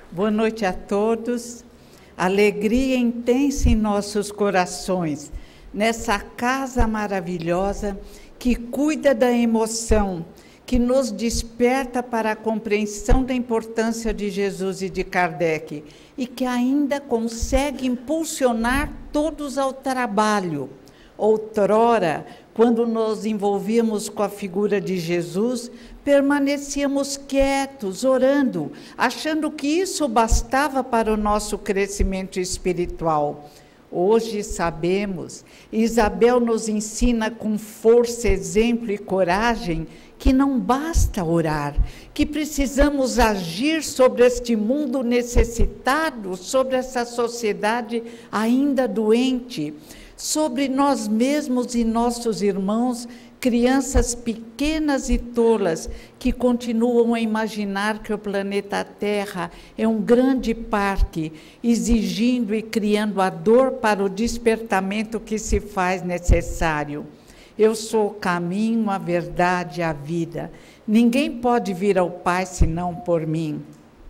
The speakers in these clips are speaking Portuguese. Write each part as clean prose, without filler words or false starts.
Boa noite a todos. Alegria intensa em nossos corações, nessa casa maravilhosa que cuida da emoção, que nos desperta para a compreensão da importância de Jesus e de Kardec, e que ainda consegue impulsionar todos ao trabalho. Outrora, quando nos envolvíamos com a figura de Jesus, permanecíamos quietos, orando, achando que isso bastava para o nosso crescimento espiritual. Hoje sabemos, Isabel nos ensina com força, exemplo e coragem, que não basta orar, que precisamos agir sobre este mundo necessitado, sobre essa sociedade ainda doente, sobre nós mesmos e nossos irmãos, crianças pequenas e tolas que continuam a imaginar que o planeta Terra é um grande parque, exigindo e criando a dor para o despertamento que se faz necessário. Eu sou o caminho, a verdade e a vida. Ninguém pode vir ao Pai senão por mim.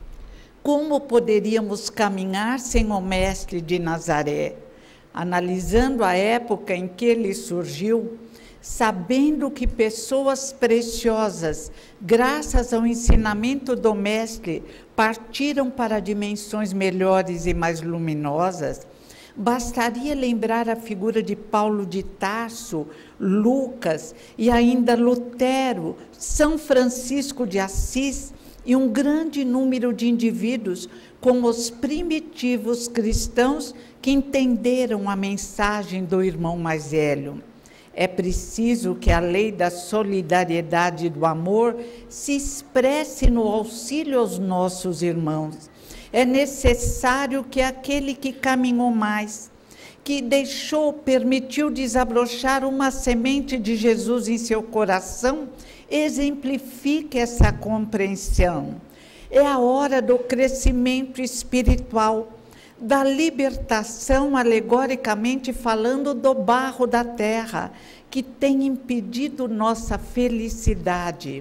Como poderíamos caminhar sem o Mestre de Nazaré? Analisando a época em que ele surgiu, sabendo que pessoas preciosas, graças ao ensinamento do Mestre, partiram para dimensões melhores e mais luminosas, bastaria lembrar a figura de Paulo de Tarso, Lucas e ainda Lutero, São Francisco de Assis e um grande número de indivíduos como os primitivos cristãos que entenderam a mensagem do irmão mais velho. É preciso que a lei da solidariedade e do amor se expresse no auxílio aos nossos irmãos. É necessário que aquele que caminhou mais, que permitiu desabrochar uma semente de Jesus em seu coração, exemplifique essa compreensão. É a hora do crescimento espiritual, da libertação, alegoricamente falando, do barro da terra, que tem impedido nossa felicidade.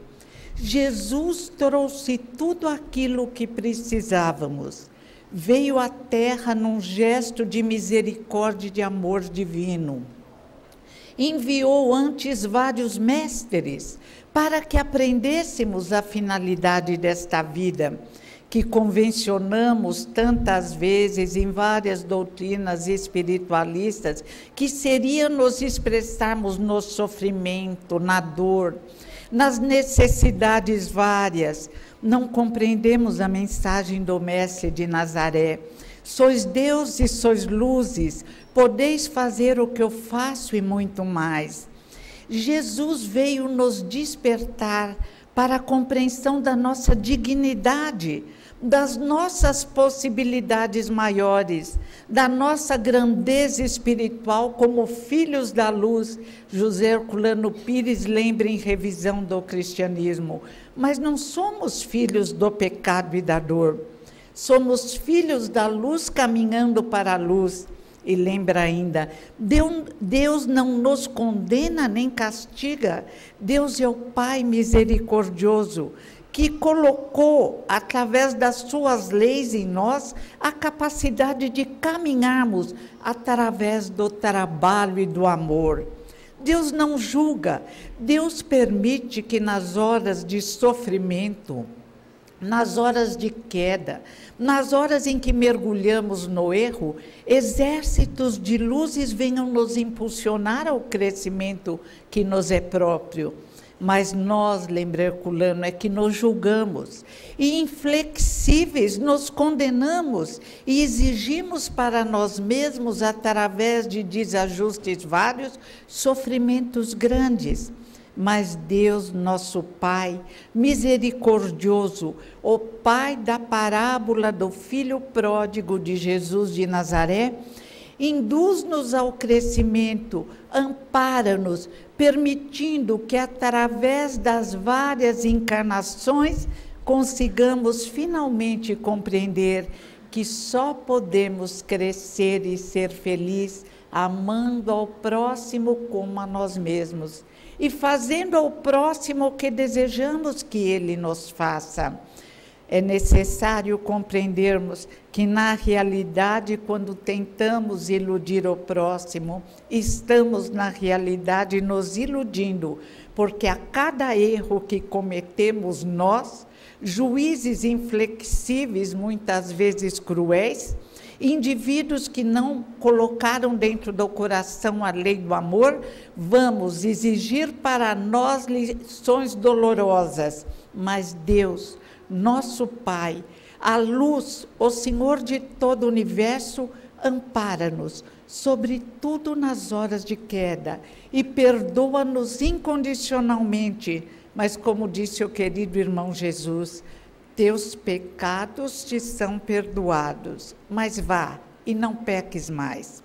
Jesus trouxe tudo aquilo que precisávamos. Veio à terra num gesto de misericórdia e de amor divino. Enviou antes vários mestres para que aprendêssemos a finalidade desta vida, que convencionamos tantas vezes em várias doutrinas espiritualistas, que seria nos expressarmos no sofrimento, na dor, nas necessidades várias. Não compreendemos a mensagem do Mestre de Nazaré. Sois Deus e sois luzes, podeis fazer o que eu faço e muito mais. Jesus veio nos despertar para a compreensão da nossa dignidade, das nossas possibilidades maiores, da nossa grandeza espiritual como filhos da luz. José Herculano Pires lembra em Revisão do Cristianismo. Mas não somos filhos do pecado e da dor. Somos filhos da luz caminhando para a luz. E lembra ainda, Deus não nos condena nem castiga. Deus é o Pai misericordioso, que colocou, através das suas leis em nós, a capacidade de caminharmos através do trabalho e do amor. Deus não julga, Deus permite que nas horas de sofrimento, nas horas de queda, nas horas em que mergulhamos no erro, exércitos de luzes venham nos impulsionar ao crescimento que nos é próprio. Mas nós, lembra Herculano, é que nos julgamos e inflexíveis nos condenamos e exigimos para nós mesmos, através de desajustes vários, sofrimentos grandes. Mas Deus, nosso Pai, misericordioso, o Pai da parábola do Filho pródigo de Jesus de Nazaré, induz-nos ao crescimento, ampara-nos, permitindo que, através das várias encarnações, consigamos finalmente compreender que só podemos crescer e ser felizes amando ao próximo como a nós mesmos e fazendo ao próximo o que desejamos que ele nos faça. É necessário compreendermos que, na realidade, quando tentamos iludir o próximo, estamos, na realidade, nos iludindo, porque a cada erro que cometemos nós, juízes inflexíveis, muitas vezes cruéis, indivíduos que não colocaram dentro do coração a lei do amor, vamos exigir para nós lições dolorosas, mas Deus, nosso Pai, a luz, o Senhor de todo o universo, ampara-nos, sobretudo nas horas de queda, e perdoa-nos incondicionalmente. Mas, como disse o querido irmão Jesus, teus pecados te são perdoados, mas vá e não peques mais.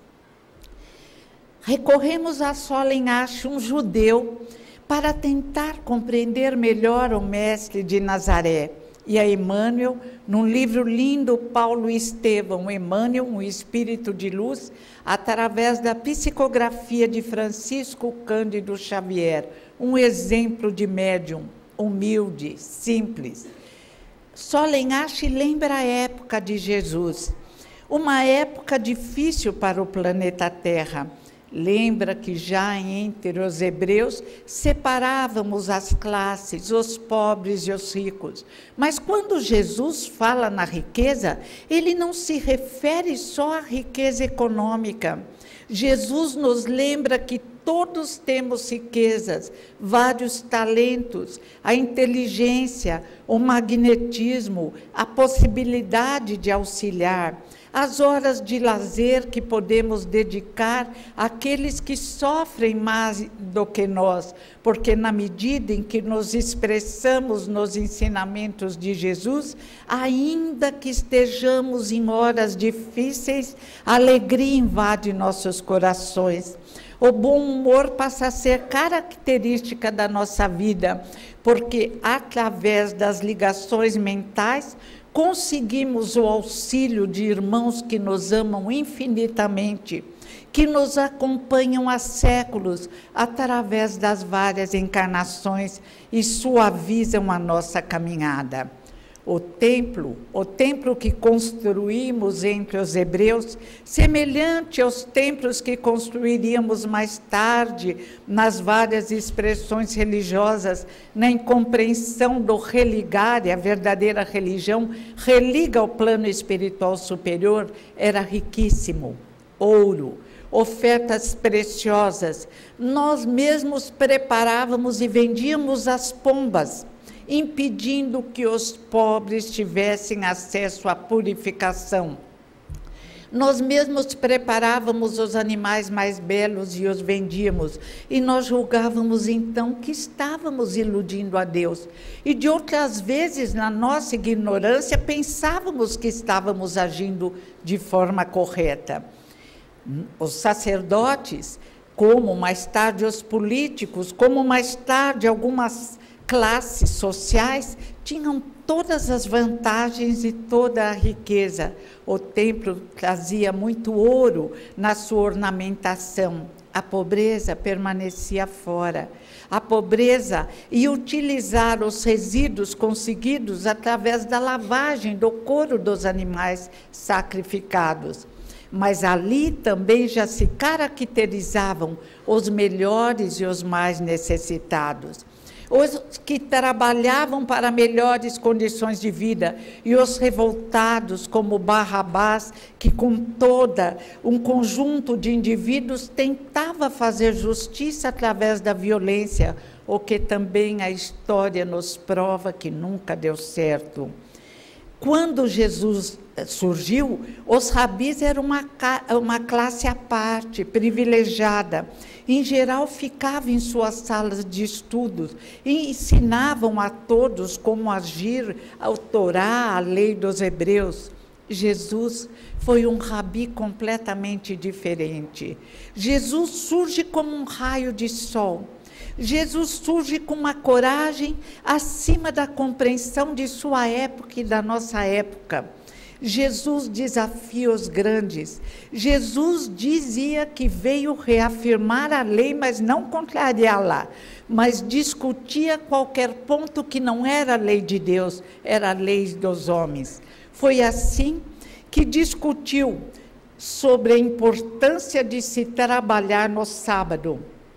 Recorremos a Solen Ash, um judeu, para tentar compreender melhor o mestre de Nazaré. E a Emmanuel, num livro lindo, Paulo e Estevão, Emmanuel, um espírito de luz, através da psicografia de Francisco Cândido Xavier, um exemplo de médium, humilde, simples. Solen Ash lembra a época de Jesus, uma época difícil para o planeta Terra. Lembra que já entre os hebreus separávamos as classes, os pobres e os ricos. Mas quando Jesus fala na riqueza, ele não se refere só à riqueza econômica. Jesus nos lembra que todos temos riquezas, vários talentos, a inteligência, o magnetismo, a possibilidade de auxiliar, as horas de lazer que podemos dedicar àqueles que sofrem mais do que nós, porque na medida em que nos expressamos nos ensinamentos de Jesus, ainda que estejamos em horas difíceis, a alegria invade nossos corações. O bom humor passa a ser característica da nossa vida, porque através das ligações mentais, conseguimos o auxílio de irmãos que nos amam infinitamente, que nos acompanham há séculos, através das várias encarnações e suavizam a nossa caminhada. O templo que construímos entre os hebreus, semelhante aos templos que construiríamos mais tarde nas várias expressões religiosas, na incompreensão do religar, e a verdadeira religião religa ao plano espiritual superior, era riquíssimo. Ouro, ofertas preciosas, nós mesmos preparávamos e vendíamos as pombas, impedindo que os pobres tivessem acesso à purificação. Nós mesmos preparávamos os animais mais belos e os vendíamos, e nós julgávamos então que estávamos iludindo a Deus. E de outras vezes, na nossa ignorância, pensávamos que estávamos agindo de forma correta. Os sacerdotes, como mais tarde os políticos, como mais tarde algumas classes sociais, tinham todas as vantagens e toda a riqueza. O templo trazia muito ouro na sua ornamentação. A pobreza permanecia fora. A pobreza ia utilizar os resíduos conseguidos através da lavagem do couro dos animais sacrificados. Mas ali também já se caracterizavam os melhores e os mais necessitados. Os que trabalhavam para melhores condições de vida, e os revoltados, como Barrabás, que com toda um conjunto de indivíduos tentava fazer justiça através da violência, o que também a história nos prova que nunca deu certo. Quando Jesus surgiu, os rabis eram uma classe à parte, privilegiada. Em geral, ficavam em suas salas de estudos e ensinavam a todos como agir ao Torá, a lei dos hebreus. Jesus foi um rabi completamente diferente. Jesus surge como um raio de sol. Jesus surge com uma coragem acima da compreensão de sua época e da nossa época. Jesus desafia os grandes. Jesus dizia que veio reafirmar a lei, mas não contrariá-la. mas discutia qualquer ponto que não era a lei de Deus, era a lei dos homens. Foi assim que discutiu sobre a importância de se trabalhar no sábado.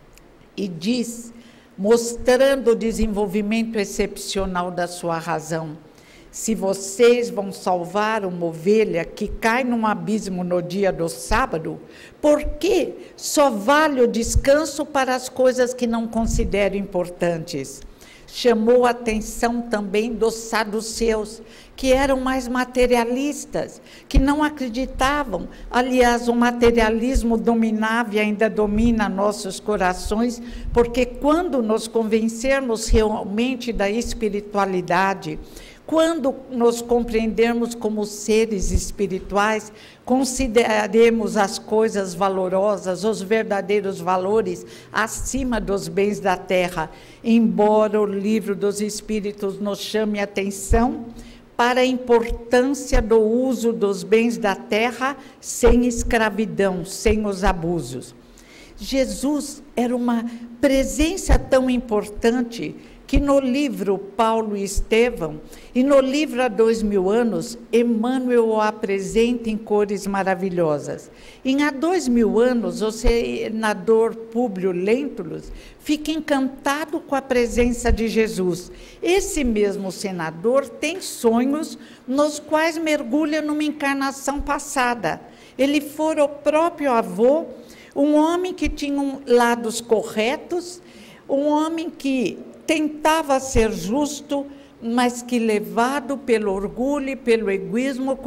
E diz, mostrando o desenvolvimento excepcional da sua razão: se vocês vão salvar uma ovelha que cai num abismo no dia do sábado, por que só vale o descanso para as coisas que não considero importantes? Chamou a atenção também dos saduceus, que eram mais materialistas, que não acreditavam. Aliás, o materialismo dominava e ainda domina nossos corações, porque quando nos convencermos realmente da espiritualidade, quando nos compreendermos como seres espirituais, consideraremos as coisas valorosas, os verdadeiros valores, acima dos bens da terra. Embora o livro dos Espíritos nos chame a atenção para a importância do uso dos bens da terra sem escravidão, sem os abusos. Jesus era uma presença tão importante que no livro Paulo e Estevão, e no livro Há 2000 anos, Emmanuel o apresenta em cores maravilhosas. Em Há 2000 anos, o senador Públio Lentulus fica encantado com a presença de Jesus. Esse mesmo senador tem sonhos nos quais mergulha numa encarnação passada. Ele fora o próprio avô, um homem que tinha lados corretos, um homem que tentava ser justo, mas que, levado pelo orgulho e pelo egoísmo,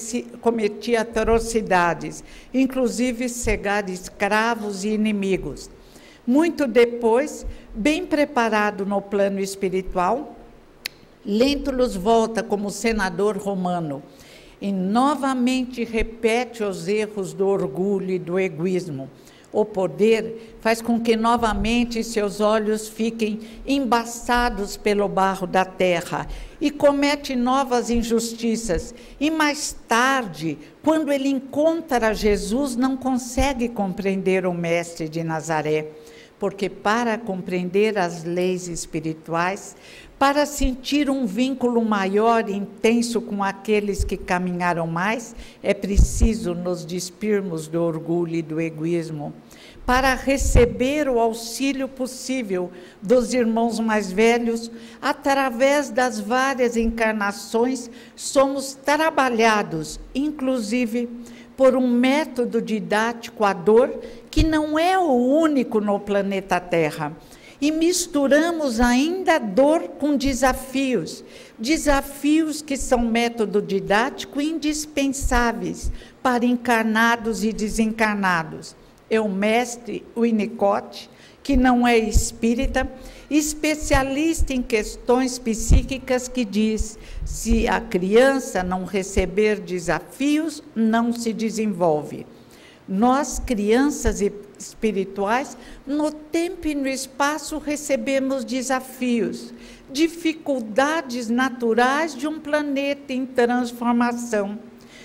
cometia atrocidades, inclusive cegar escravos e inimigos. Muito depois, bem preparado no plano espiritual, Lentulus volta como senador romano e novamente repete os erros do orgulho e do egoísmo. O poder faz com que novamente seus olhos fiquem embaçados pelo barro da terra e comete novas injustiças. E mais tarde, quando ele encontra Jesus, não consegue compreender o Mestre de Nazaré, porque para compreender as leis espirituais, para sentir um vínculo maior e intenso com aqueles que caminharam mais, é preciso nos despirmos do orgulho e do egoísmo. Para receber o auxílio possível dos irmãos mais velhos, através das várias encarnações, somos trabalhados, inclusive, por um método didático à dor, que não é o único no planeta Terra. E misturamos ainda dor com desafios, desafios que são método didático indispensáveis para encarnados e desencarnados. É o mestre Winnicott, que não é espírita, especialista em questões psíquicas, que diz: se a criança não receber desafios, não se desenvolve. Nós, crianças espirituais, no tempo e no espaço recebemos desafios, dificuldades naturais de um planeta em transformação,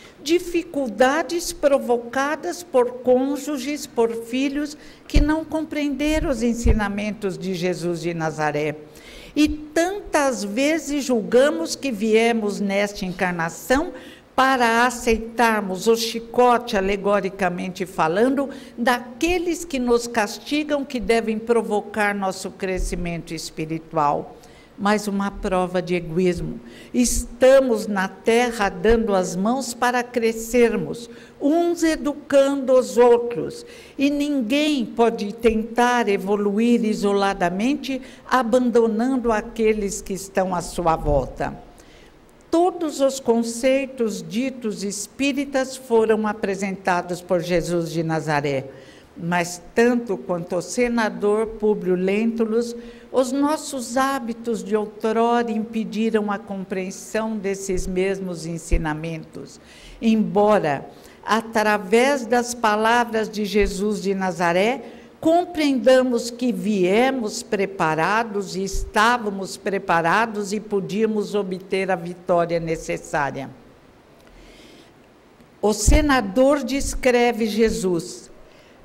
dificuldades provocadas por cônjuges, por filhos que não compreenderam os ensinamentos de Jesus de Nazaré. E tantas vezes julgamos que viemos nesta encarnação para aceitarmos o chicote, alegoricamente falando, daqueles que nos castigam, que devem provocar nosso crescimento espiritual. Mais uma prova de egoísmo. Estamos na Terra dando as mãos para crescermos, uns educando os outros, e ninguém pode tentar evoluir isoladamente, abandonando aqueles que estão à sua volta. Todos os conceitos ditos espíritas foram apresentados por Jesus de Nazaré, mas tanto quanto o senador Públio Lentulus, os nossos hábitos de outrora impediram a compreensão desses mesmos ensinamentos, embora, através das palavras de Jesus de Nazaré, compreendamos que viemos preparados e estávamos preparados e podíamos obter a vitória necessária. O senador descreve Jesus: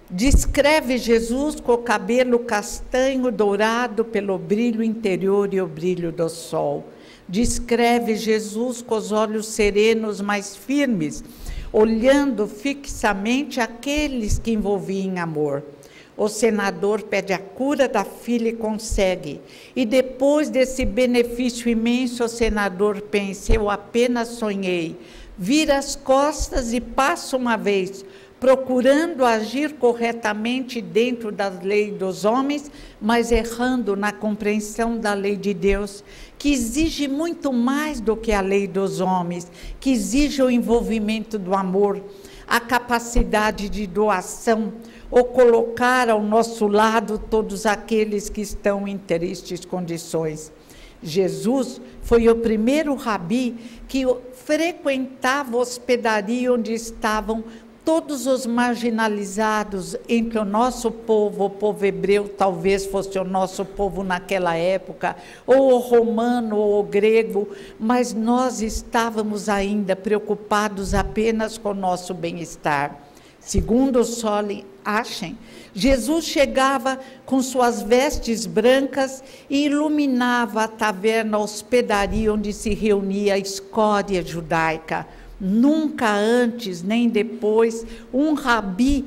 Descreve Jesus com o cabelo castanho dourado pelo brilho interior e o brilho do sol. Descreve Jesus com os olhos serenos, mais firmes, olhando fixamente aqueles que envolviam em amor. O senador pede a cura da filha e consegue. E depois desse benefício imenso, o senador pensa: eu apenas sonhei. Vira as costas e passa uma vez, procurando agir corretamente dentro das leis dos homens, mas errando na compreensão da lei de Deus, que exige muito mais do que a lei dos homens, que exige o envolvimento do amor, a capacidade de doação, ou colocar ao nosso lado todos aqueles que estão em tristes condições. Jesus foi o primeiro rabi que frequentava a hospedaria onde estavam todos os marginalizados entre o nosso povo. O povo hebreu talvez fosse o nosso povo naquela época, ou o romano, ou o grego, mas nós estávamos ainda preocupados apenas com o nosso bem-estar. Segundo Solly Achen, Jesus chegava com suas vestes brancas e iluminava a taverna, a hospedaria onde se reunia a escória judaica. Nunca antes nem depois um rabi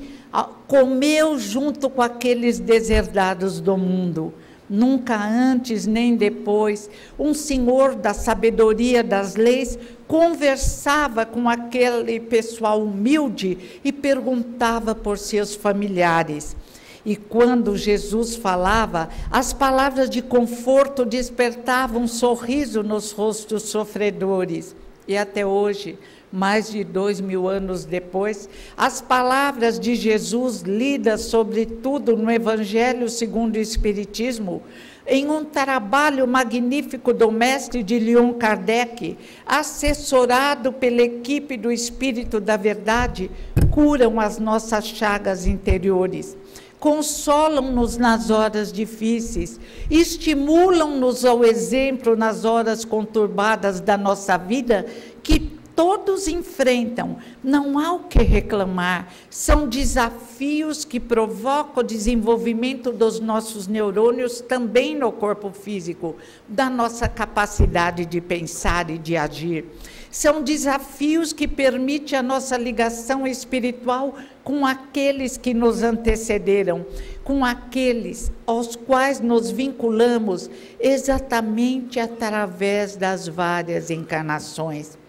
comeu junto com aqueles deserdados do mundo. Nunca antes nem depois um senhor da sabedoria das leis conversava com aquele pessoal humilde e perguntava por seus familiares. E quando Jesus falava, as palavras de conforto despertavam um sorriso nos rostos sofredores. E até hoje, mais de 2000 anos depois, as palavras de Jesus, lidas sobretudo no Evangelho segundo o Espiritismo, em um trabalho magnífico do mestre de Leon Kardec, assessorado pela equipe do Espírito da Verdade, curam as nossas chagas interiores, consolam-nos nas horas difíceis, estimulam-nos ao exemplo nas horas conturbadas da nossa vida, que todos enfrentam. Não há o que reclamar, são desafios que provocam o desenvolvimento dos nossos neurônios também no corpo físico, da nossa capacidade de pensar e de agir. São desafios que permitem a nossa ligação espiritual com aqueles que nos antecederam, com aqueles aos quais nos vinculamos exatamente através das várias encarnações.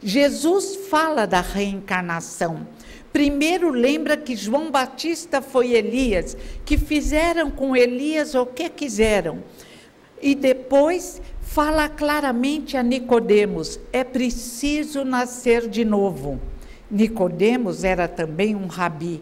Jesus fala da reencarnação. Primeiro lembra que João Batista foi Elias, que fizeram com Elias o que quiseram. E depois fala claramente a Nicodemos: é preciso nascer de novo. Nicodemos era também um rabi,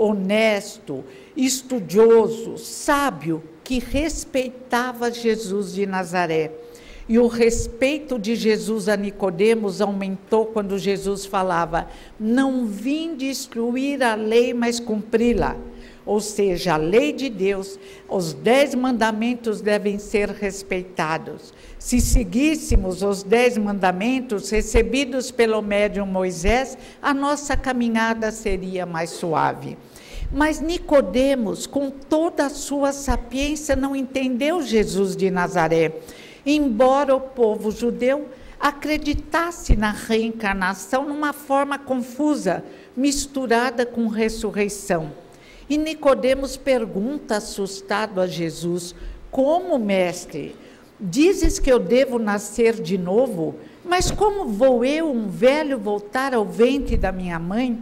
honesto, estudioso, sábio, que respeitava Jesus de Nazaré. E o respeito de Jesus a Nicodemos aumentou quando Jesus falava: não vim destruir a lei, mas cumpri-la. Ou seja, a lei de Deus, os 10 mandamentos devem ser respeitados. Se seguíssemos os 10 mandamentos recebidos pelo médium Moisés, a nossa caminhada seria mais suave. Mas Nicodemos, com toda a sua sapiência, não entendeu Jesus de Nazaré. Embora o povo judeu acreditasse na reencarnação numa forma confusa, misturada com ressurreição. E Nicodemos pergunta, assustado, a Jesus: como, mestre? Dizes que eu devo nascer de novo? Mas como vou eu, um velho, voltar ao ventre da minha mãe?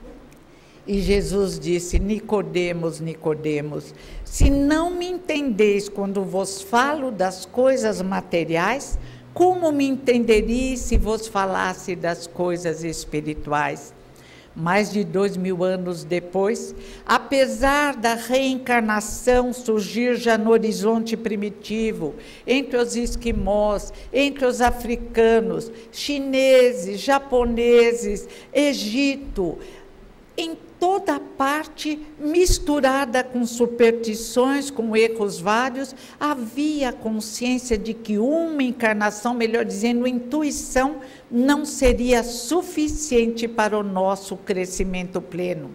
E Jesus disse: Nicodemos, Nicodemos, se não me entendeis quando vos falo das coisas materiais, como me entenderíeis se vos falasse das coisas espirituais? Mais de 2000 anos depois, apesar da reencarnação surgir já no horizonte primitivo, entre os esquimós, entre os africanos, chineses, japoneses, Egito, em toda parte, misturada com superstições, com erros vários, havia a consciência de que uma encarnação, melhor dizendo, intuição, não seria suficiente para o nosso crescimento pleno.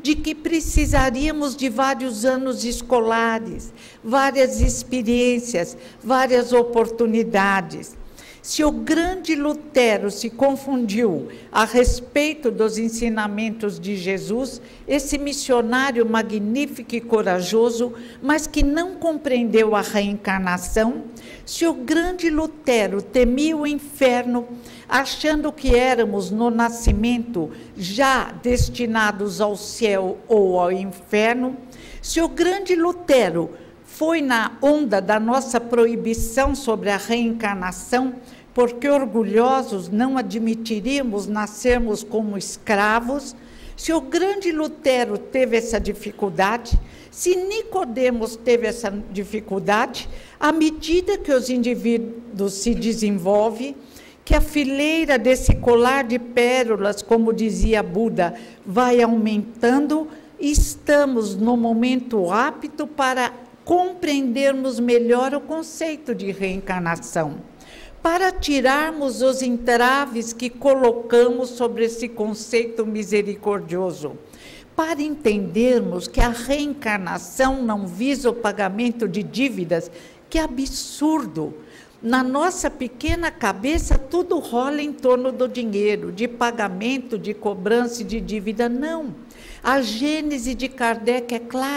de que precisaríamos de vários anos escolares, várias experiências, várias oportunidades. Se o grande Lutero se confundiu a respeito dos ensinamentos de Jesus, esse missionário magnífico e corajoso, mas que não compreendeu a reencarnação, se o grande Lutero temia o inferno, achando que éramos no nascimento já destinados ao céu ou ao inferno, se o grande Lutero foi na onda da nossa proibição sobre a reencarnação, porque orgulhosos não admitiríamos nascermos como escravos, se o grande Lutero teve essa dificuldade, se Nicodemos teve essa dificuldade, à medida que os indivíduos se desenvolvem, que a fileira desse colar de pérolas, como dizia Buda, vai aumentando, estamos no momento apto para compreendermos melhor o conceito de reencarnação, para tirarmos os entraves que colocamos sobre esse conceito misericordioso, para entendermos que a reencarnação não visa o pagamento de dívidas, que é absurdo. Na nossa pequena cabeça, tudo rola em torno do dinheiro, de pagamento, de cobrança e de dívida. Não. A gênese de Kardec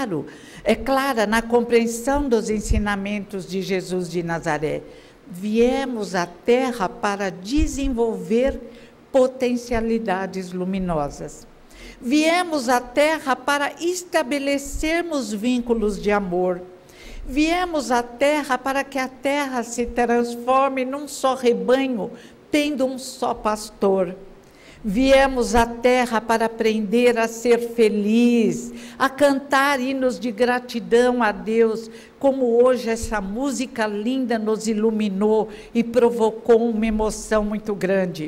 é clara na compreensão dos ensinamentos de Jesus de Nazaré. Viemos à Terra para desenvolver potencialidades luminosas. Viemos à Terra para estabelecermos vínculos de amor. Viemos à Terra para que a Terra se transforme num só rebanho, tendo um só pastor. Viemos à Terra para aprender a ser feliz, a cantar hinos de gratidão a Deus, como hoje essa música linda nos iluminou e provocou uma emoção muito grande.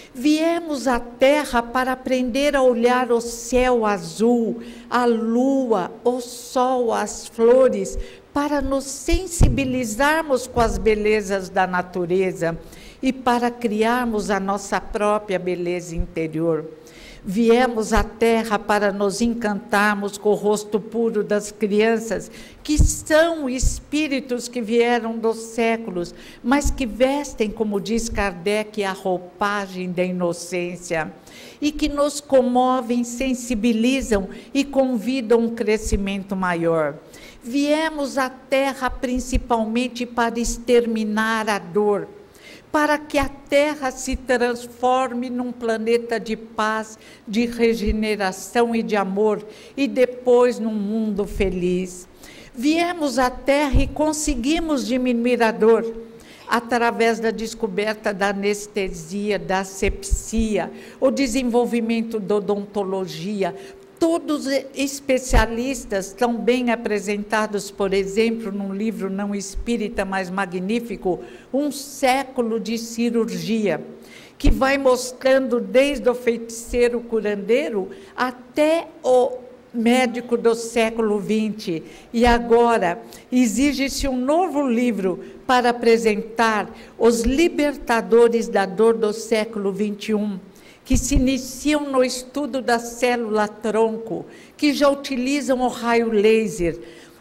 Viemos à Terra para aprender a olhar o céu azul, a lua, o sol, as flores, para nos sensibilizarmos com as belezas da natureza e para criarmos a nossa própria beleza interior. Viemos à Terra para nos encantarmos com o rosto puro das crianças, que são espíritos que vieram dos séculos, mas que vestem, como diz Kardec, a roupagem da inocência, e que nos comovem, sensibilizam e convidam a um crescimento maior. Viemos à Terra principalmente para exterminar a dor, para que a Terra se transforme num planeta de paz, de regeneração e de amor, e depois num mundo feliz. Viemos à Terra e conseguimos diminuir a dor, através da descoberta da anestesia, da asepsia, o desenvolvimento da odontologia. Todos especialistas tão bem apresentados, por exemplo, num livro não espírita, mas magnífico, Um Século de Cirurgia, que vai mostrando desde o feiticeiro curandeiro até o médico do século XX. E agora exige-se um novo livro para apresentar os libertadores da dor do século XXI, que se iniciam no estudo da célula-tronco, que já utilizam o raio laser.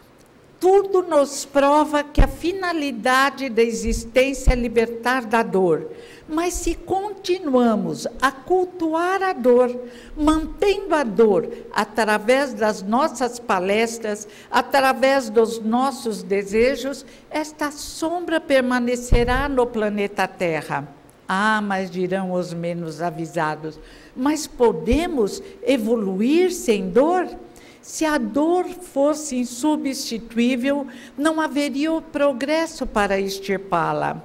Tudo nos prova que a finalidade da existência é libertar da dor. Mas se continuamos a cultuar a dor, mantendo a dor através das nossas palestras, através dos nossos desejos, esta sombra permanecerá no planeta Terra. Ah, mas dirão os menos avisados, mas podemos evoluir sem dor? Se a dor fosse insubstituível, não haveria o progresso para extirpá-la.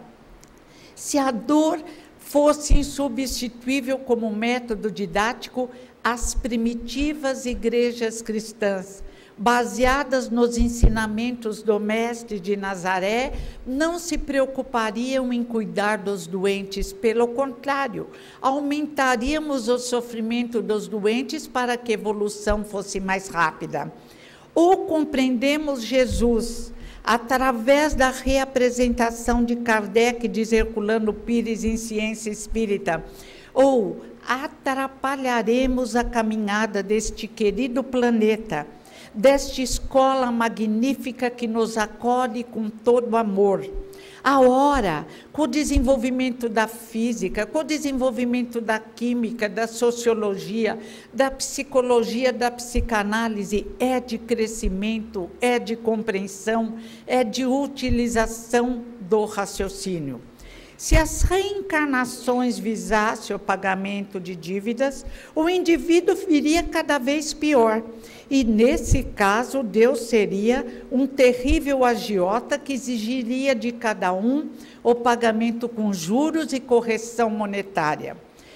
Se a dor fosse insubstituível como método didático, as primitivas igrejas cristãs, baseadas nos ensinamentos do Mestre de Nazaré, não se preocupariam em cuidar dos doentes, pelo contrário, aumentaríamos o sofrimento dos doentes para que a evolução fosse mais rápida. Ou compreendemos Jesus através da reapresentação de Kardec, diz Herculano Pires em Ciência Espírita, Ou atrapalharemos a caminhada deste querido planeta, desta escola magnífica que nos acolhe com todo amor. A hora, com o desenvolvimento da física, com o desenvolvimento da química, da sociologia, da psicologia, da psicanálise, é de crescimento, é de compreensão, é de utilização do raciocínio. Se as reencarnações visassem o pagamento de dívidas, o indivíduo viria cada vez pior. E, nesse caso, Deus seria um terrível agiota que exigiria de cada um o pagamento com juros e correção monetária.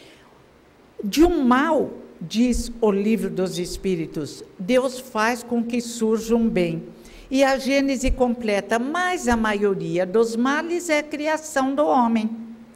De um mal, diz o Livro dos Espíritos, Deus faz com que surja um bem. E a Gênese completa, mas a maioria dos males é criação do homem.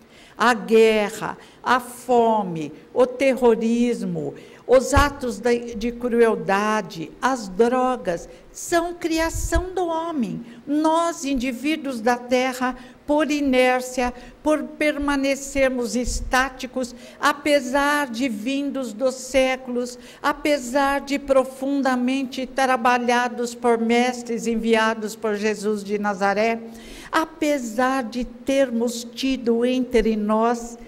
A guerra, a fome, o terrorismo, os atos de crueldade, as drogas, são criação do homem. Nós, indivíduos da Terra, por inércia, por permanecermos estáticos, apesar de vindos dos séculos, apesar de profundamente trabalhados por mestres enviados por Jesus de Nazaré, apesar de termos tido entre nós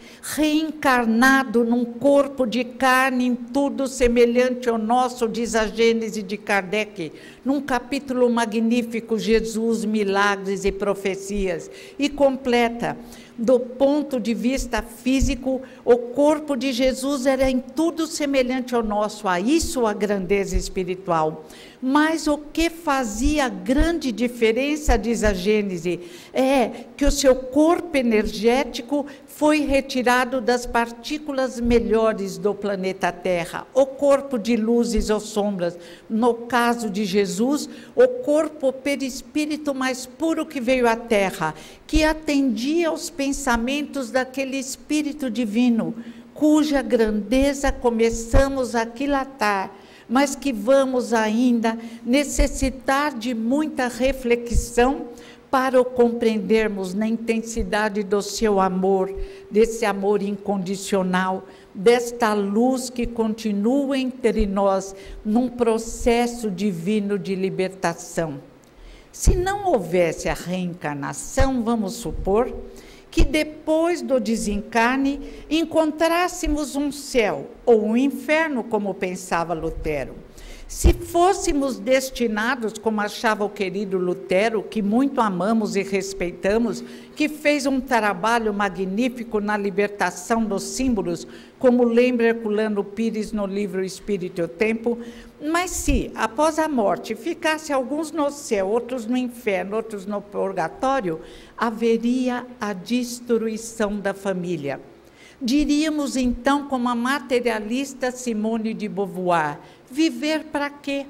reencarnado num corpo de carne em tudo semelhante ao nosso, diz a Gênese de Kardec, num capítulo magnífico, Jesus, Milagres e Profecias, e completa, do ponto de vista físico, o corpo de Jesus era em tudo semelhante ao nosso, a isso a grandeza espiritual. Mas o que fazia grande diferença, diz a Gênese, é que o seu corpo energético foi retirado das partículas melhores do planeta Terra, o corpo de luzes ou sombras. No caso de Jesus, o corpo perispírito mais puro que veio à Terra, que atendia aos pensamentos daquele Espírito Divino, cuja grandeza começamos a aquilatar, mas que vamos ainda necessitar de muita reflexão para o compreendermos na intensidade do seu amor, desse amor incondicional, desta luz que continua entre nós num processo divino de libertação. Se não houvesse a reencarnação, vamos supor que depois do desencarne encontrássemos um céu ou um inferno, como pensava Lutero. Se fôssemos destinados, como achava o querido Lutero, que muito amamos e respeitamos, que fez um trabalho magnífico na libertação dos símbolos, como lembra Herculano Pires no livro Espírito e o Tempo, mas se, após a morte, ficasse alguns no céu, outros no inferno, outros no purgatório, haveria a destruição da família. Diríamos então, como a materialista Simone de Beauvoir, viver para quê?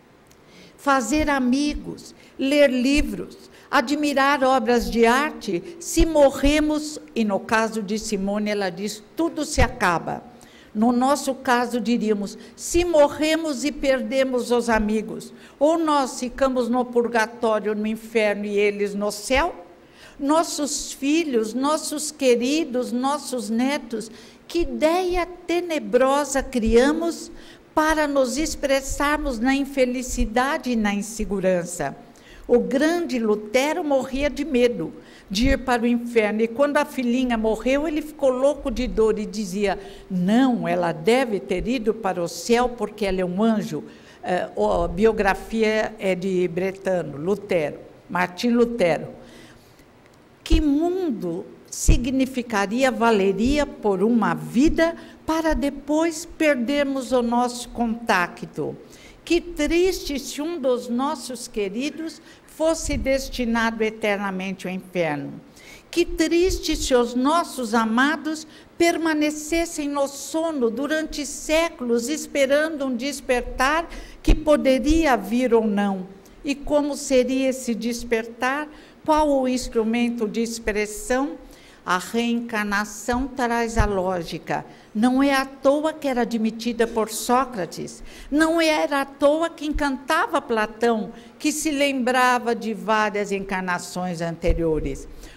Fazer amigos, ler livros, admirar obras de arte, se morremos, e no caso de Simone ela diz, tudo se acaba. No nosso caso diríamos, se morremos e perdemos os amigos, ou nós ficamos no purgatório, no inferno e eles no céu, nossos filhos, nossos queridos, nossos netos, que ideia tenebrosa criamos para nos expressarmos na infelicidade e na insegurança. O grande Lutero morria de medo de ir para o inferno, e quando a filhinha morreu, ele ficou louco de dor e dizia, não, ela deve ter ido para o céu porque ela é um anjo. A biografia é de Bretano, Lutero, Martim Lutero. Que mundo significaria, valeria por uma vida para depois perdermos o nosso contato? Que triste se um dos nossos queridos fosse destinado eternamente ao inferno. Que triste se os nossos amados permanecessem no sono durante séculos, esperando um despertar que poderia vir ou não. E como seria esse despertar? Qual o instrumento de expressão? A reencarnação traz a lógica. Não é à toa que era admitida por Sócrates. Não era à toa que encantava Platão, que se lembrava de várias encarnações anteriores.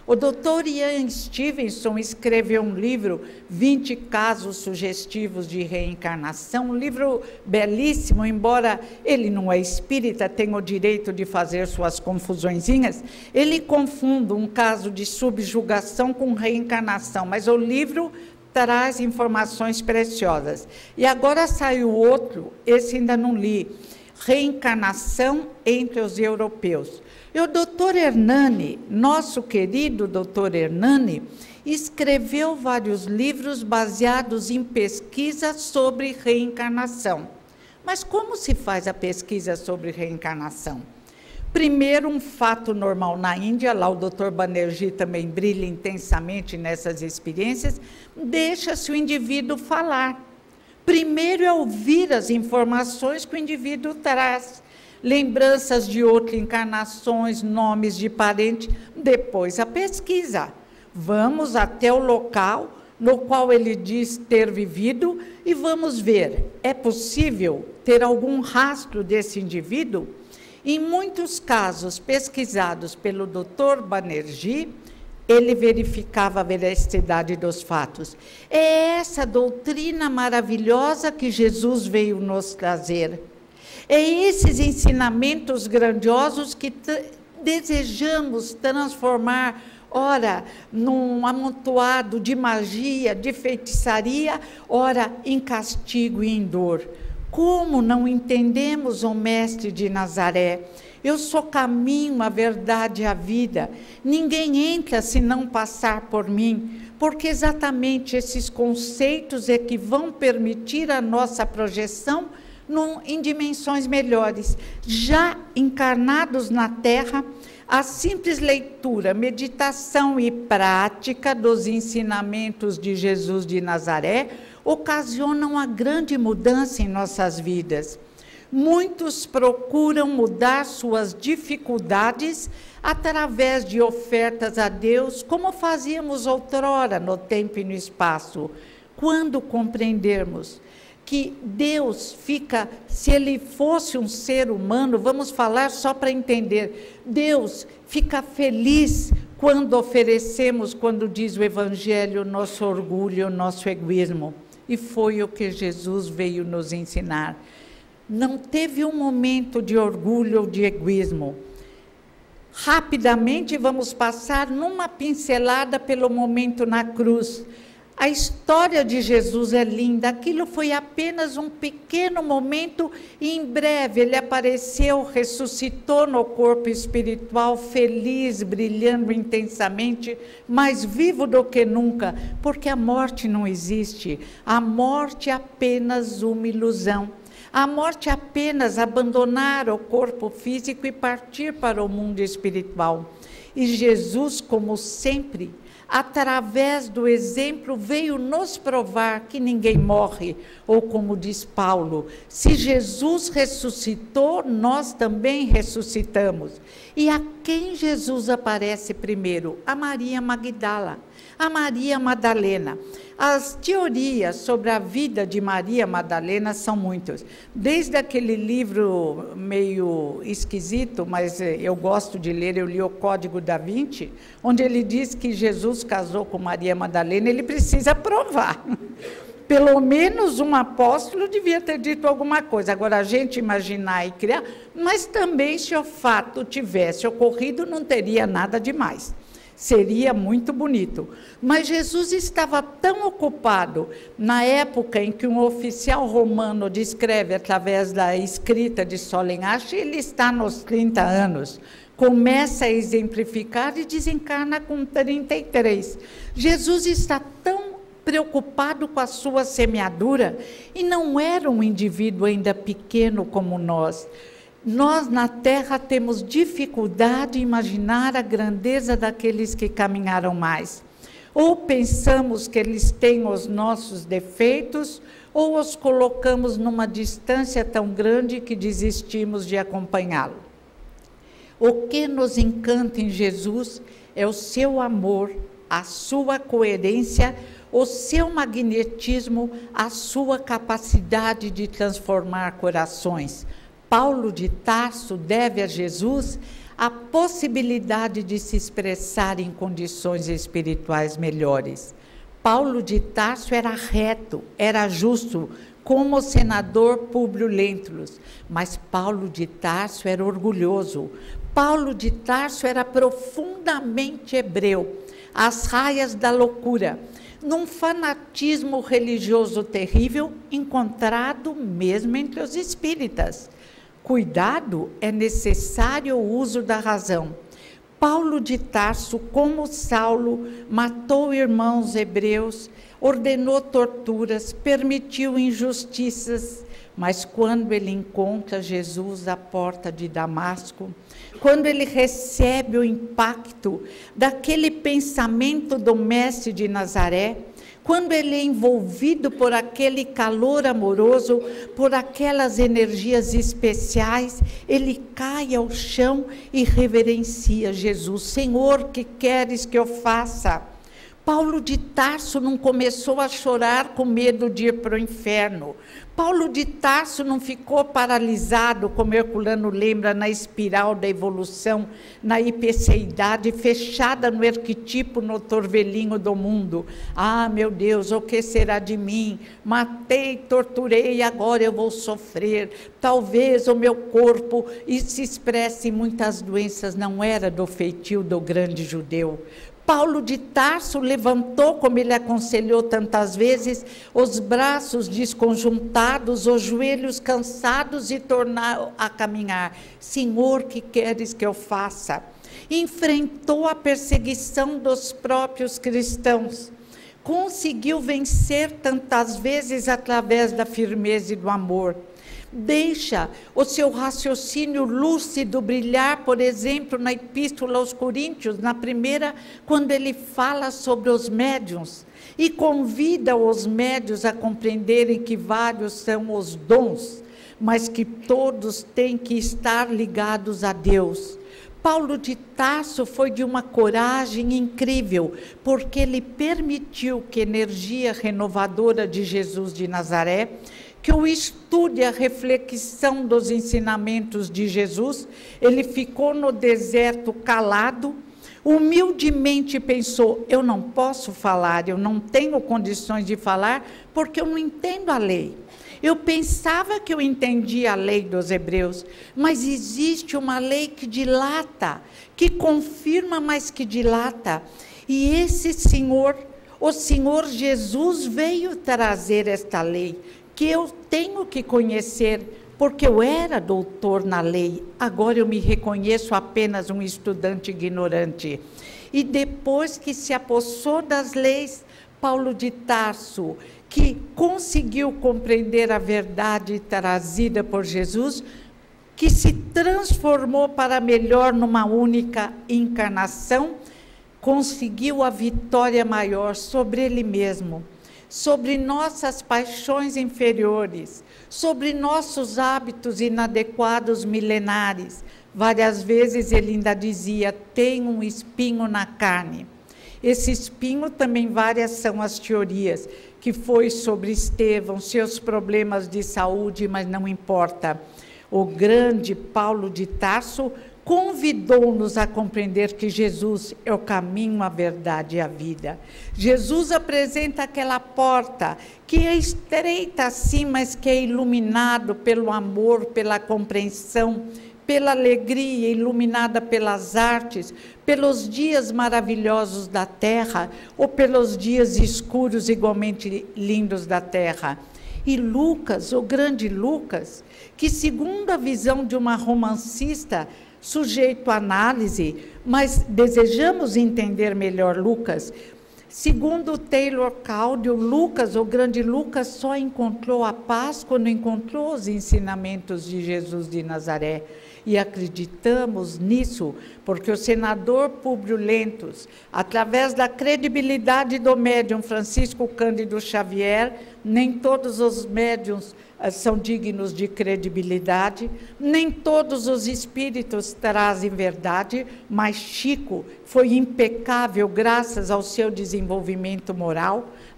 O Dr. Ian Stevenson escreveu um livro, 20 casos sugestivos de reencarnação, um livro belíssimo, embora ele não é espírita, tenha o direito de fazer suas confusõezinhas, ele confunde um caso de subjugação com reencarnação, mas o livro traz informações preciosas. E agora saiu outro, esse ainda não li, Reencarnação entre os Europeus. E o doutor Hernani, nosso querido doutor Hernani, escreveu vários livros baseados em pesquisas sobre reencarnação. Mas como se faz a pesquisa sobre reencarnação? Primeiro, um fato normal na Índia, lá o doutor Banerjee também brilha intensamente nessas experiências, deixa-se o indivíduo falar. Primeiro é ouvir as informações que o indivíduo traz, lembranças de outras encarnações, nomes de parente, depois a pesquisa. Vamos até o local no qual ele diz ter vivido e vamos ver, é possível ter algum rastro desse indivíduo? Em muitos casos pesquisados pelo Dr. Banerjee, ele verificava a veracidade dos fatos. É essa doutrina maravilhosa que Jesus veio nos trazer. É esses ensinamentos grandiosos que desejamos transformar, ora, num amontoado de magia, de feitiçaria, ora, em castigo e em dor. Como não entendemos o Mestre de Nazaré? Eu sou caminho, a verdade e a vida. Ninguém entra se não passar por mim, porque exatamente esses conceitos é que vão permitir a nossa projeção em dimensões melhores. Já encarnados na Terra, a simples leitura, meditação e prática dos ensinamentos de Jesus de Nazaré ocasionam uma grande mudança em nossas vidas. Muitos procuram mudar suas dificuldades através de ofertas a Deus, como fazíamos outrora no tempo e no espaço. Quando compreendermos que Deus fica, se ele fosse um ser humano, vamos falar só para entender, Deus fica feliz quando oferecemos, quando diz o Evangelho, nosso orgulho, nosso egoísmo. E foi o que Jesus veio nos ensinar. Não teve um momento de orgulho ou de egoísmo. Rapidamente vamos passar numa pincelada pelo momento na cruz. A história de Jesus é linda, aquilo foi apenas um pequeno momento e em breve ele apareceu, ressuscitou no corpo espiritual, feliz, brilhando intensamente, mais vivo do que nunca, porque a morte não existe, a morte é apenas uma ilusão. A morte é apenas abandonar o corpo físico e partir para o mundo espiritual. E Jesus, como sempre, através do exemplo, veio nos provar que ninguém morre, ou como diz Paulo, se Jesus ressuscitou, nós também ressuscitamos. E a quem Jesus aparece primeiro? A Maria Magdala, a Maria Madalena. As teorias sobre a vida de Maria Madalena são muitas. Desde aquele livro meio esquisito, mas eu gosto de ler, eu li o Código da Vinci, onde ele diz que Jesus casou com Maria Madalena, ele precisa provar. Pelo menos um apóstolo devia ter dito alguma coisa. Agora, a gente imaginar e criar, mas também se o fato tivesse ocorrido, não teria nada demais. Seria muito bonito. Mas Jesus estava tão ocupado na época em que um oficial romano descreve através da escrita de Solenhache, ele está nos 30 anos, começa a exemplificar e desencarna com 33. Jesus está tão preocupado com a sua semeadura e não era um indivíduo ainda pequeno como nós. Nós, na Terra, temos dificuldade em imaginar a grandeza daqueles que caminharam mais. Ou pensamos que eles têm os nossos defeitos, ou os colocamos numa distância tão grande que desistimos de acompanhá-lo. O que nos encanta em Jesus é o seu amor, a sua coerência, o seu magnetismo, a sua capacidade de transformar corações. Paulo de Tarso deve a Jesus a possibilidade de se expressar em condições espirituais melhores. Paulo de Tarso era reto, era justo, como o senador Públio Lentulus, mas Paulo de Tarso era orgulhoso. Paulo de Tarso era profundamente hebreu, às raias da loucura, num fanatismo religioso terrível, encontrado mesmo entre os espíritas. Cuidado, é necessário o uso da razão. Paulo de Tarso, como Saulo, matou irmãos hebreus, ordenou torturas, permitiu injustiças, mas quando ele encontra Jesus à porta de Damasco, quando ele recebe o impacto daquele pensamento do mestre de Nazaré, quando ele é envolvido por aquele calor amoroso, por aquelas energias especiais, ele cai ao chão e reverencia Jesus. Senhor, que queres que eu faça? Paulo de Tarso não começou a chorar com medo de ir para o inferno. Paulo de Tarso não ficou paralisado, como Herculano lembra, na espiral da evolução, na hiperseidade, fechada no arquetipo, no torvelinho do mundo. Ah, meu Deus, o que será de mim? Matei, torturei, agora eu vou sofrer. Talvez o meu corpo, e se expresse em muitas doenças, não era do feitio do grande judeu. Paulo de Tarso levantou, como ele aconselhou tantas vezes, os braços desconjuntados, os joelhos cansados e tornou a caminhar. Senhor, que queres que eu faça? Enfrentou a perseguição dos próprios cristãos. Conseguiu vencer tantas vezes através da firmeza e do amor. Deixa o seu raciocínio lúcido brilhar, por exemplo, na Epístola aos Coríntios, na primeira, quando ele fala sobre os médiuns, e convida os médiuns a compreenderem que vários são os dons, mas que todos têm que estar ligados a Deus. Paulo de Tarso foi de uma coragem incrível, porque ele permitiu que a energia renovadora de Jesus de Nazaré, que o estude a reflexão dos ensinamentos de Jesus, ele ficou no deserto calado, humildemente pensou, eu não posso falar, eu não tenho condições de falar, porque eu não entendo a lei. Eu pensava que eu entendia a lei dos hebreus, mas existe uma lei que dilata, que confirma, mas que dilata. E esse Senhor, o Senhor Jesus veio trazer esta lei, que eu tenho que conhecer, porque eu era doutor na lei, agora eu me reconheço apenas um estudante ignorante. E depois que se apossou das leis, Paulo de Tarso, que conseguiu compreender a verdade trazida por Jesus, que se transformou para melhor numa única encarnação, conseguiu a vitória maior sobre ele mesmo, sobre nossas paixões inferiores, sobre nossos hábitos inadequados milenares. Várias vezes ele ainda dizia, tem um espinho na carne. Esse espinho também várias são as teorias, que foi sobre Estevão, seus problemas de saúde, mas não importa. O grande Paulo de Tarso convidou-nos a compreender que Jesus é o caminho, a verdade e a vida. Jesus apresenta aquela porta que é estreita assim, mas que é iluminado pelo amor, pela compreensão, pela alegria, iluminada pelas artes, pelos dias maravilhosos da terra, ou pelos dias escuros igualmente lindos da terra. E Lucas, o grande Lucas, que segundo a visão de uma romancista, sujeito à análise, mas desejamos entender melhor Lucas. Segundo Taylor Caudill, Lucas, o grande Lucas, só encontrou a paz quando encontrou os ensinamentos de Jesus de Nazaré. E acreditamos nisso, porque o senador Públio Lentulus, através da credibilidade do médium Francisco Cândido Xavier, nem todos os médiums são dignos de credibilidade, nem todos os espíritos trazem verdade, mas Chico foi impecável graças ao seu desenvolvimento moral,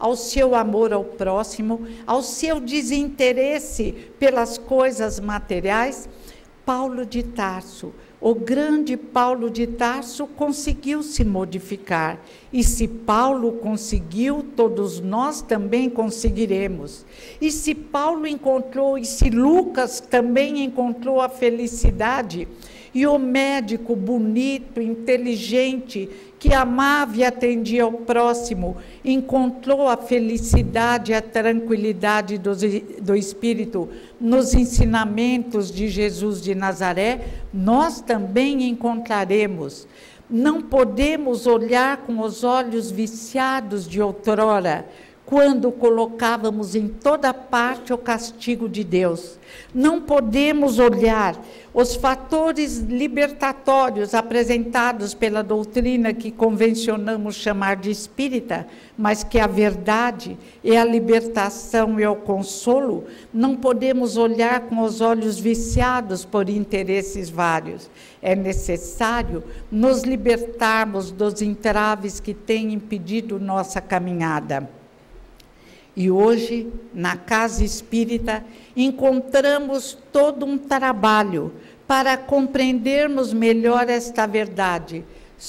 ao seu amor ao próximo, ao seu desinteresse pelas coisas materiais, Paulo de Tarso, o grande Paulo de Tarso, conseguiu se modificar. E se Paulo conseguiu, todos nós também conseguiremos. E se Paulo encontrou, e se Lucas também encontrou a felicidade, e o médico bonito, inteligente, que amava e atendia ao próximo, encontrou a felicidade e a tranquilidade do Espírito nos ensinamentos de Jesus de Nazaré, nós também encontraremos. Não podemos olhar com os olhos viciados de outrora, quando colocávamos em toda parte o castigo de Deus. Não podemos olhar os fatores libertatórios apresentados pela doutrina que convencionamos chamar de espírita, mas que a verdade é a libertação e o consolo. Não podemos olhar com os olhos viciados por interesses vários. É necessário nos libertarmos dos entraves que têm impedido nossa caminhada. E hoje, na Casa Espírita, encontramos todo um trabalho para compreendermos melhor esta verdade.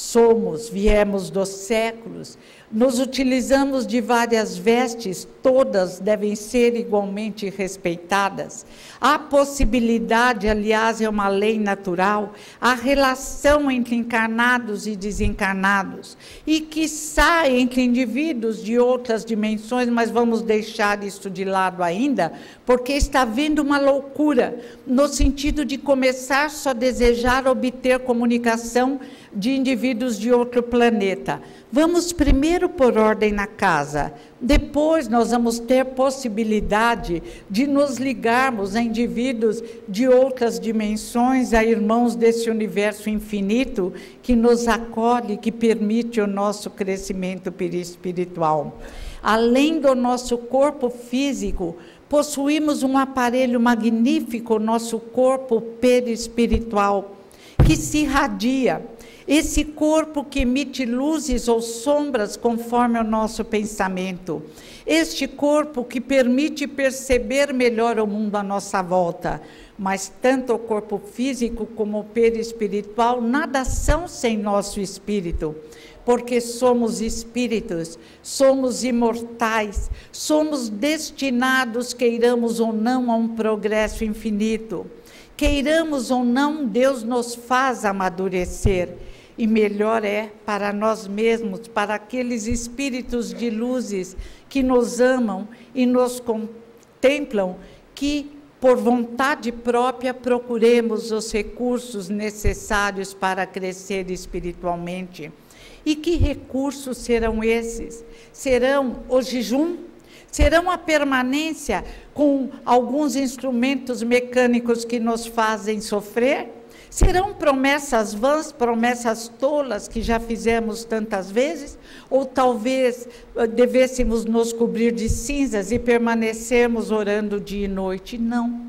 Viemos dos séculos, nos utilizamos de várias vestes, todas devem ser igualmente respeitadas. Há possibilidade, aliás, é uma lei natural, a relação entre encarnados e desencarnados, e quiçá entre indivíduos de outras dimensões, mas vamos deixar isso de lado ainda, porque está havendo uma loucura, no sentido de começar só a desejar obter comunicação de indivíduos de outro planeta. Vamos primeiro por ordem na casa, depois nós vamos ter possibilidade de nos ligarmos a indivíduos de outras dimensões, a irmãos desse universo infinito que nos acolhe, que permite o nosso crescimento perispiritual. Além do nosso corpo físico, possuímos um aparelho magnífico, o nosso corpo perispiritual, que se irradia. Esse corpo que emite luzes ou sombras conforme o nosso pensamento. Este corpo que permite perceber melhor o mundo à nossa volta. Mas tanto o corpo físico como o perispiritual nada são sem nosso espírito. Porque somos espíritos, somos imortais, somos destinados, queiramos ou não, a um progresso infinito. Queiramos ou não, Deus nos faz amadurecer. E melhor é para nós mesmos, para aqueles espíritos de luzes que nos amam e nos contemplam, que por vontade própria procuremos os recursos necessários para crescer espiritualmente. E que recursos serão esses? Serão o jejum? Serão a permanência com alguns instrumentos mecânicos que nos fazem sofrer? Serão promessas vãs, promessas tolas que já fizemos tantas vezes? Ou talvez devêssemos nos cobrir de cinzas e permanecermos orando dia e noite? Não.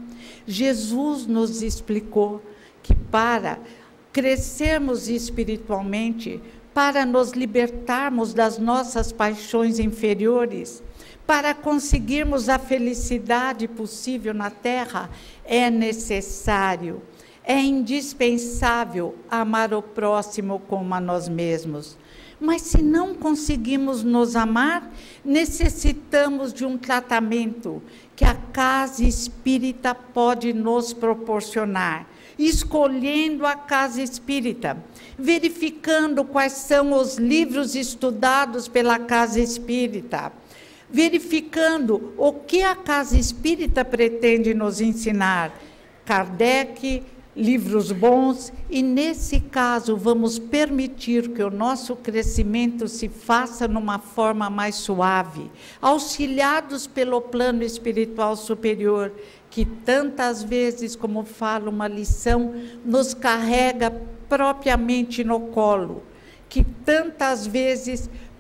Jesus nos explicou que para crescermos espiritualmente, para nos libertarmos das nossas paixões inferiores, para conseguirmos a felicidade possível na Terra, é necessário, é indispensável amar o próximo como a nós mesmos. Mas se não conseguimos nos amar, necessitamos de um tratamento que a Casa Espírita pode nos proporcionar. Escolhendo a Casa Espírita, verificando quais são os livros estudados pela Casa Espírita, verificando o que a Casa Espírita pretende nos ensinar. Kardec, livros bons, e nesse caso vamos permitir que o nosso crescimento se faça numa forma mais suave, auxiliados pelo plano espiritual superior, que tantas vezes, como fala uma lição, nos carrega propriamente no colo, que tantas vezes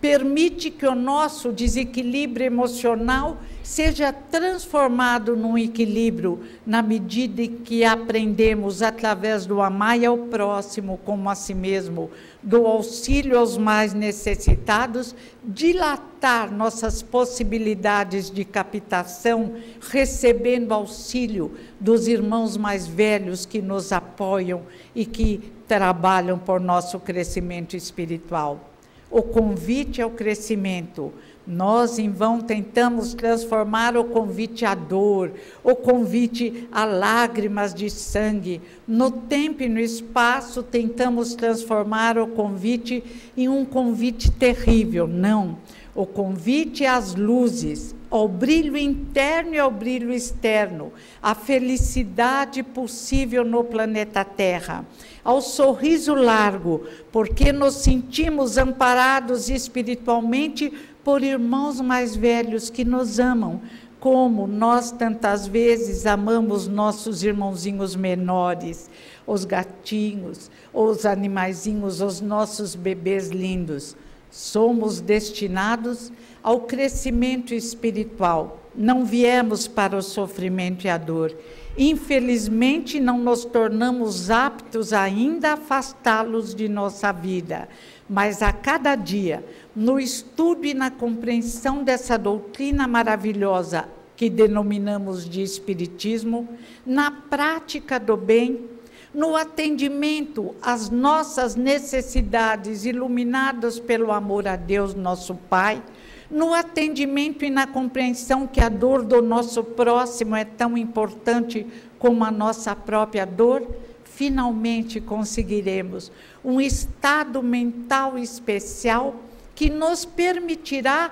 permite que o nosso desequilíbrio emocional seja transformado num equilíbrio na medida em que aprendemos, através do amar ao próximo como a si mesmo, do auxílio aos mais necessitados, dilatar nossas possibilidades de captação, recebendo auxílio dos irmãos mais velhos que nos apoiam e que trabalham por nosso crescimento espiritual. O convite ao crescimento. Nós, em vão, tentamos transformar o convite à dor, o convite a lágrimas de sangue. No tempo e no espaço, tentamos transformar o convite em um convite terrível. Não. O convite às luzes, ao brilho interno e ao brilho externo, à felicidade possível no planeta Terra, ao sorriso largo, porque nos sentimos amparados espiritualmente por irmãos mais velhos que nos amam, como nós tantas vezes amamos nossos irmãozinhos menores, os gatinhos, os animaizinhos, os nossos bebês lindos. Somos destinados ao crescimento espiritual. Não viemos para o sofrimento e a dor. Infelizmente, não nos tornamos aptos ainda a afastá-los de nossa vida. Mas a cada dia, no estudo e na compreensão dessa doutrina maravilhosa que denominamos de Espiritismo, na prática do bem, no atendimento às nossas necessidades iluminadas pelo amor a Deus, nosso Pai, no atendimento e na compreensão que a dor do nosso próximo é tão importante como a nossa própria dor, finalmente conseguiremos um estado mental especial que nos permitirá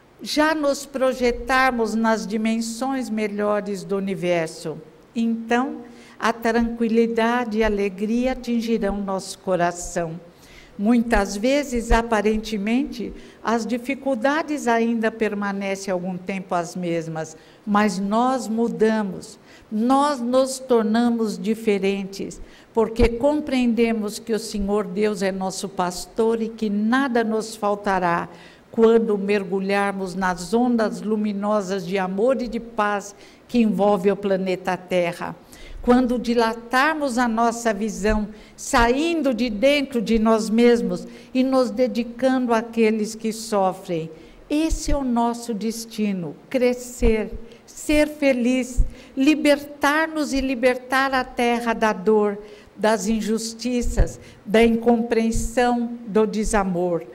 já nos projetarmos nas dimensões melhores do universo. Então, a tranquilidade e a alegria atingirão nosso coração. Muitas vezes, aparentemente, as dificuldades ainda permanecem algum tempo as mesmas, mas nós mudamos, nós nos tornamos diferentes, porque compreendemos que o Senhor Deus é nosso pastor e que nada nos faltará quando mergulharmos nas ondas luminosas de amor e de paz que envolve o planeta Terra. Quando dilatarmos a nossa visão, saindo de dentro de nós mesmos e nos dedicando àqueles que sofrem. Esse é o nosso destino, crescer, ser feliz, libertar-nos e libertar a terra da dor, das injustiças, da incompreensão, do desamor.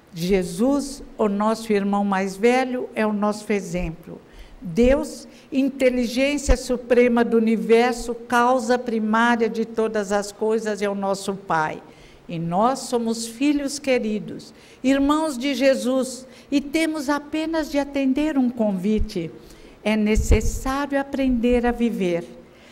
Jesus, o nosso irmão mais velho, é o nosso exemplo. Deus, inteligência suprema do universo, causa primária de todas as coisas, é o nosso Pai. E nós somos filhos queridos, irmãos de Jesus, e temos apenas de atender um convite. É necessário aprender a viver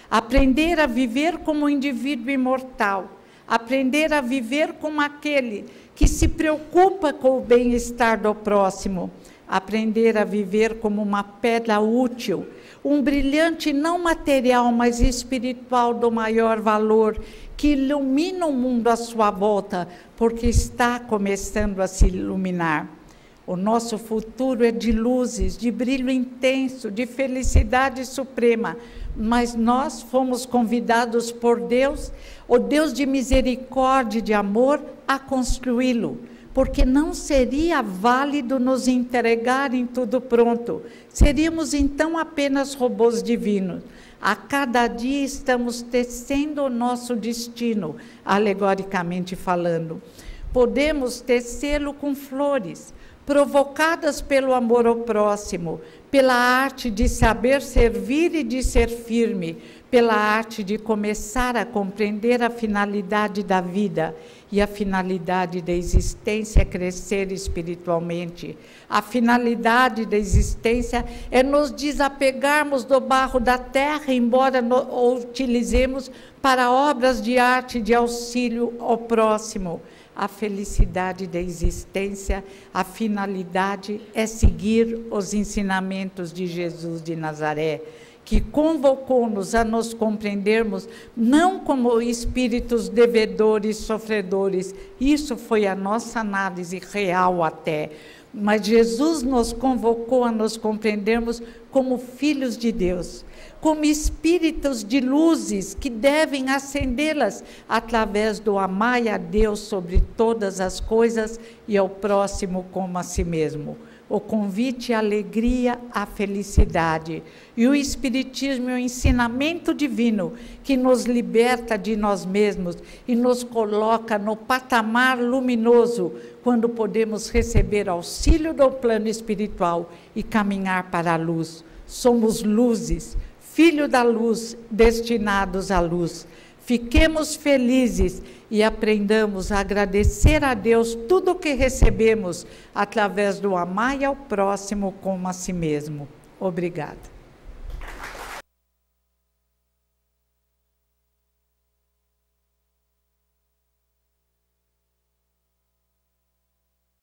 como um indivíduo imortal, aprender a viver como aquele que se preocupa com o bem-estar do próximo, aprender a viver como uma pedra útil, um brilhante não material, mas espiritual do maior valor, que ilumina o mundo à sua volta, porque está começando a se iluminar. O nosso futuro é de luzes, de brilho intenso, de felicidade suprema, mas nós fomos convidados por Deus, o Deus de misericórdia e de amor, a construí-lo, porque não seria válido nos entregar em tudo pronto. Seríamos então apenas robôs divinos. A cada dia estamos tecendo o nosso destino, alegoricamente falando. Podemos tecê-lo com flores, provocadas pelo amor ao próximo, pela arte de saber servir e de ser firme, pela arte de começar a compreender a finalidade da vida, e a finalidade da existência é crescer espiritualmente. A finalidade da existência é nos desapegarmos do barro da terra, embora o utilizemos para obras de arte de auxílio ao próximo. A felicidade da existência, a finalidade é seguir os ensinamentos de Jesus de Nazaré, que convocou-nos a nos compreendermos não como espíritos devedores, sofredores, isso foi a nossa análise real até, Mas Jesus nos convocou a nos compreendermos como filhos de Deus, como espíritos de luzes que devem acendê-las através do amar a Deus sobre todas as coisas e ao próximo como a si mesmo. O convite à alegria, à felicidade. E o Espiritismo é o ensinamento divino que nos liberta de nós mesmos e nos coloca no patamar luminoso, quando podemos receber auxílio do plano espiritual e caminhar para a luz. Somos luzes, filho da luz, destinados à luz. Fiquemos felizes e aprendamos a agradecer a Deus tudo o que recebemos através do amar ao próximo como a si mesmo. Obrigada.